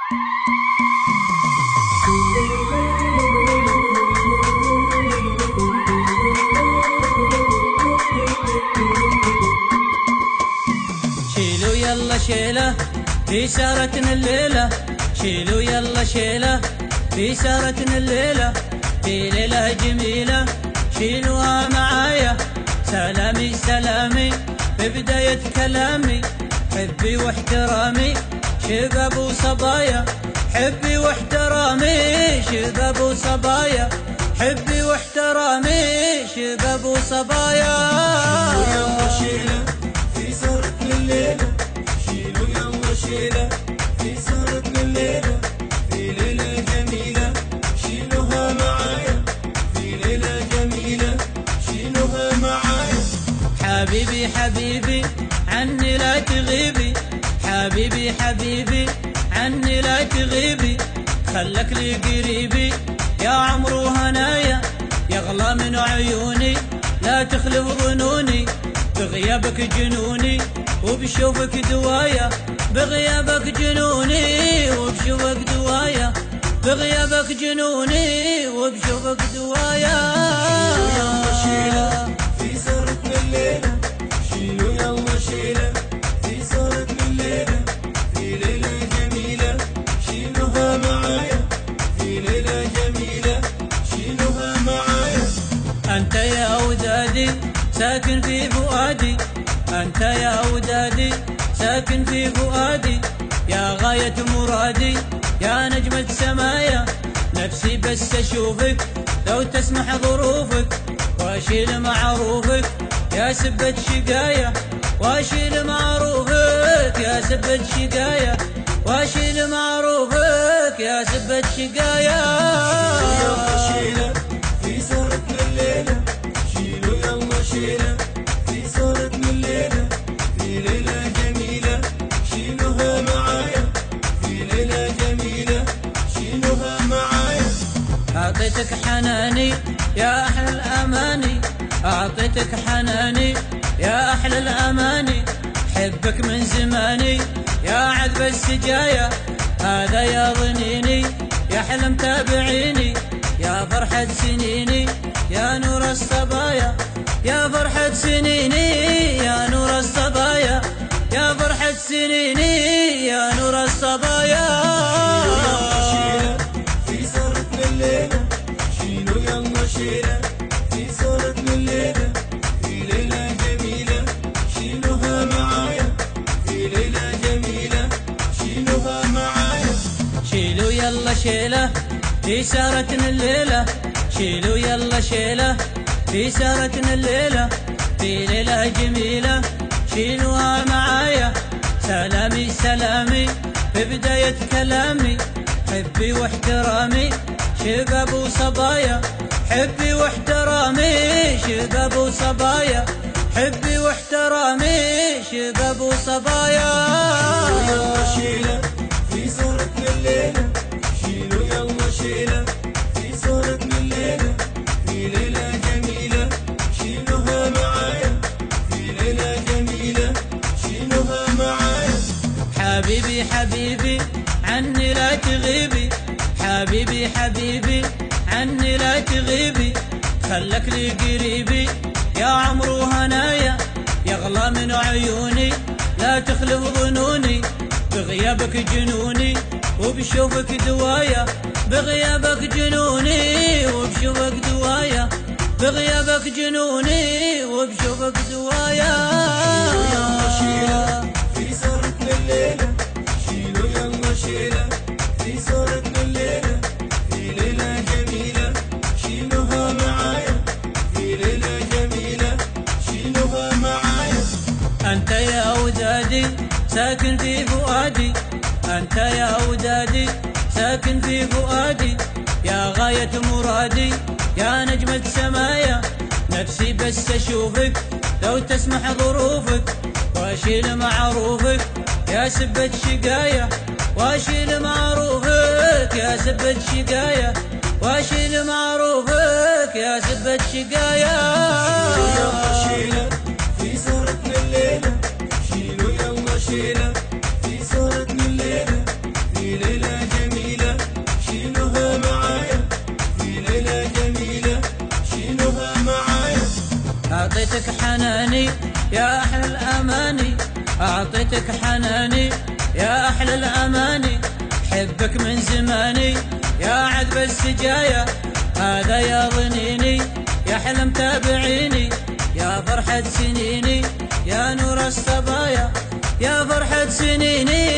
شيلوا يلا شيله في سهرتنا الليلة، شيلوا يلا شيله في سهرتنا الليلة، في ليلة جميلة شيلوها معايا. سلامي سلامي في بداية كلامي، حبي واحترامي شباب وصبايا، حبي واحترامي شباب وصبايا، حبي واحترامي شباب وصبايا. شيلوا يلا شيله في سهرتنا الليلة، شيلوا يلا شيله في سهرتنا الليلة، في ليلة جميلة شيلوها معايا، في ليلة جميلة شيلوها معايا. حبيبي حبيبي عني لا تغيبي، حبيبي حبيبي عني لا تغيبي، خلك لي قريبي يا عمر وهنايا، يغلى من عيوني لا تخلف ظنوني، بغيابك جنوني وبشوفك دوايا، بغيابك جنوني وبشوفك دوايا، بغيابك جنوني وبشوفك دوايا. شيلوا يلا شيله في سهرتنا الليلة، شيلوا يلا شيله في سهرتنا الليلة، في ليلة جميلة شيلوها معايا، في ليلة جميلة شيلوها معايا. أنت يا ودادي ساكن في فؤادي، أنت يا ودادي ساكن في فؤادي، يا غاية مرادي يا نجمة سمايا، نفسي بس أشوفك لو تسمح ظروفك، واشيل معروفك يا سبة شقايا، واشيل معروفك يا سبة شقايا، واشيل معروفك يا سبة شقايا. شيلوا يلا شيله في سهرتنا الليلة، شيلوا يلا شيله في سهرتنا الليلة، في ليلة جميلة شيلوها معايا، في ليلة جميلة شيلوها معايا. أعطيتك حناني يا أحلى الأماني، أعطيتك حناني يا أحلى الأماني، حبك من زماني يا عذب السجايا، هذا يا ظنيني يا حلم تابعيني، يا فرحة سنيني يا نور الصبايا، يا فرحة سنيني يا نور الصبايا، يا فرحة سنيني يا نور الصبايا. شيلوا في سهرتنا الليلة، شيلوا يلا شيله في سهرتنا الليلة، في ليلة جميلة شيلوها معايا، في ليلة جميلة شيلوها معايا. شيلوا يلا شيله في سهرتنا الليلة، شيلوا يلا شيله في سهرتنا الليلة، في ليلة جميلة شيلوها معايا. سلامي سلامي في بداية كلامي، حبي واحترامي شباب وصبايا، حبي واحترامي شباب وصبايا، حبي واحترامي شباب وصبايا. شيلوا يلا شيله في سهرتنا الليلة، شيلوا يلا شيله في سهرتنا الليلة، في ليلة جميلة شيلوها معايا، في ليلة جميلة شيلوها معايا. حبيبي حبيبي عني لا تغيبي، حبيبي حبيبي عني لا تغيبي، خلك لي قريبي يا عمر وهنايا، يغلى من عيوني لا تخلف ظنوني، بغيابك جنوني وبشوفك دوايا، بغيابك جنوني وبشوفك دوايا، بغيابك جنوني وبشوفك دوايا. شيلوا يلا شيله في سهرتنا الليلة، شيلوا يلا شيله في سهرتنا الليلة، في ليلة جميلة شيلوها معايا، في ليلة جميلة شيلوها معايا. أنت يا ودادي ساكن في فؤادي، أنت يا ودادي ساكن في فؤادي، يا غاية مرادي يا نجمة سمايا، نفسي بس أشوفك لو تسمح ظروفك، واشيل معروفك يا سبة شقايا، واشيل معروفك يا سبة شقايا، واشيل معروفك يا سبة شقايا. شيلوا يلا شيله في سهرتنا الليلة، شيلوا يلا شيله في سهرتنا الليلة، في ليلة ضميتك حناني يا أحلى الأماني، حبك من زماني يا عذب السجايا، هذا يا ظنيني يا حلم تابعيني، يا فرحة سنيني يا نور الصبايا، يا فرحة سنيني